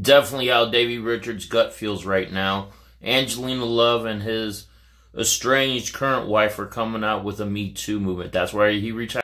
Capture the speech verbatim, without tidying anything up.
definitely how Davey Richards' gut feels right now. Angelina Love and his estranged current wife are coming out with a Me Too movement. That's why he reached out